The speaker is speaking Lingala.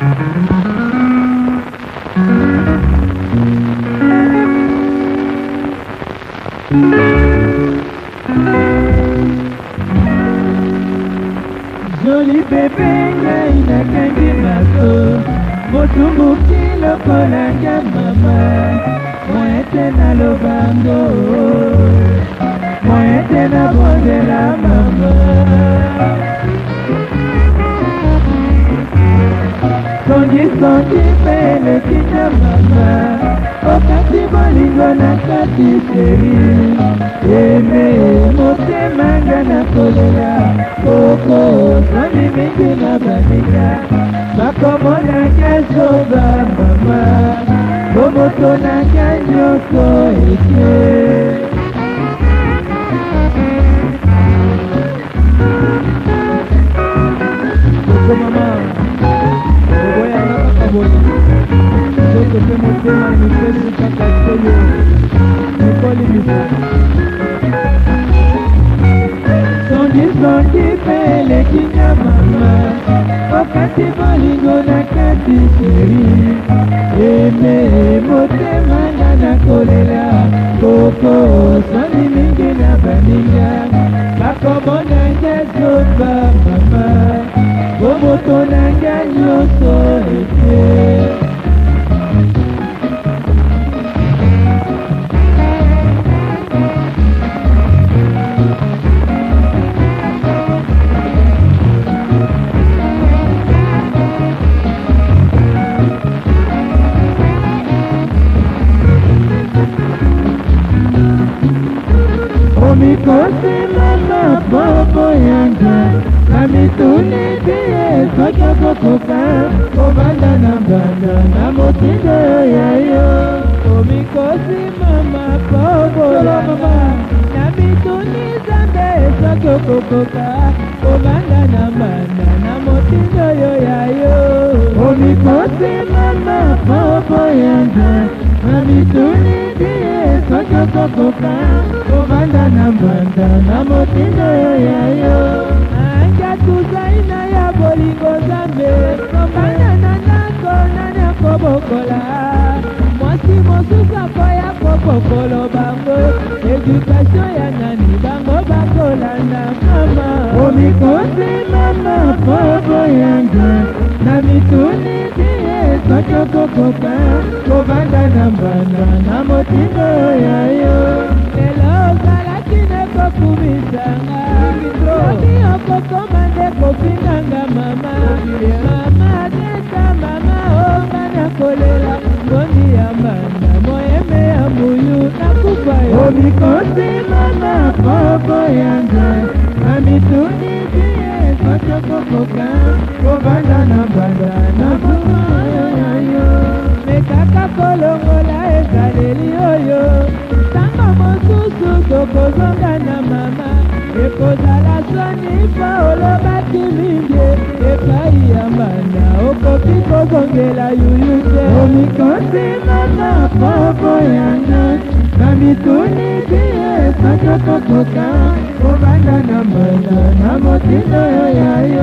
Joli bébé ngai nakangi maso motumbuki lokolanga mama moete na lobango moete na bondela mama songi pele kinya mama okati bolingo na kati seri eme motema nga na kolela koko soni mingi na baninga bakomona kesoba mama bomoto na kanyoko eke koko mama oboya nakakabona soto pe motema mipesi kaka seyo mikoli miso songi pele kinya mama okati bolingo na kati seri eme motema nga na kolela koko soni mingi na baninga bakomona ngezoba mama bomoto na nga nyonso ete mikosi mama bobo yanga namituni biye soka kokoka obanda na banda na motindo yayo mikosi mama bobo yanga namituni zambe soka kokoka obanda na banda na motindo yayo mikosi mama bobo yanga namituni biye soka kokoka obanda na banda na motindo yayo anja tuzaina ya bolingo zambe obanda na ndako nani akobokola mwasi mosusu akoya kobokolo bango edukasio ya nani bango bakolanda mama omikosi mama bobo yanga na mituni biye sokokokoka obanda na banda na motindo yayo kumisanga soki okokoma nde kopinganga mama mama teta mama onga nakolela ngondi ya mbanda moyeme ya muyu nakufa yo omikosi mama bobo yanga na mituni biye sokokokoka kobanda na banda na moyo yayo mekaka kolongola ezaleli oyo tanga mosusu tokozonga na mama ekozala soni mpo olobaki mingi epai ya mbanda okoki kozongela yuyu te omikosi mama bobo yanga na mituni biye sokokokoka kobanda na mbanda na motindo yayo